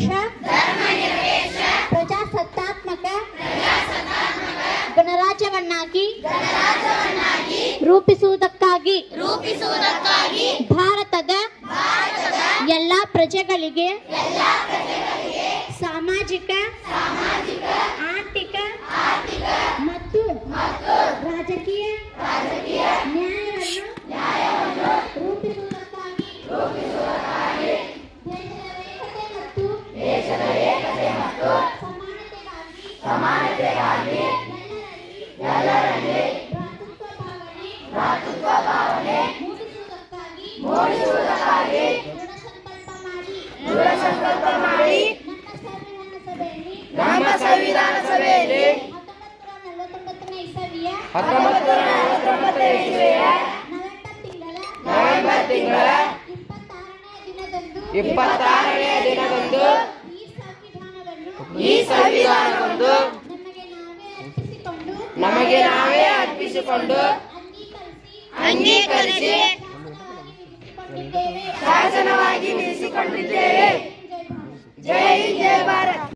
ಧರ್ಮನಿರಪೇಕ್ಷ ಪ್ರಜಾಸತ್ತಾತ್ಮಕ ಗಣರಾಜ್ಯವನ್ನಾಗಿ ರೂಪಿಸುವುದಕ್ಕಾಗಿ ಭಾರತದ ಎಲ್ಲ ಪ್ರಜೆಗಳಿಗೆ ಸಾಮಾಜಿಕ ಆರ್ಥಿಕ ಮತ್ತು ರಾಜಕೀಯ ನ್ಯಾಯವನ್ನು ರೂಪಿಸುವುದಕ್ಕಾಗಿ ದೇಶದ ಏಕತೆ ಮತ್ತು ಸಮಾನತೆಗಾಗಿ ಎಲ್ಲರಲ್ಲಿ ಭ್ರಾತೃತ್ವ ಭಾವನೆ ಮೂಡಿಸುವುದಕ್ಕಾಗಿ ದೃಢ ಸಂಕಲ್ಪ ಮಾಡಿ ನಮ್ಮ ಸಂವಿಧಾನ ಸಭೆಯಲ್ಲಿ 1949 ಇಸವಿಯ ನವೆಂಬರ್ ತಿಂಗಳ 26ನೇ ದಿನದಂದು ಈ ಸಂವಿಧಾನವನ್ನು ನಮಗೆ ನಾವೇ ಅರ್ಪಿಸಿಕೊಂಡು ಅಂಗೀಕರಿಸಿ ಶಾಸನವಾಗಿ ವಿಧಿಸಿಕೊಂಡಿದ್ದೇವೆ. ಜೈ ಹಿಂದ್, ಜೈ ಭಾರತ್.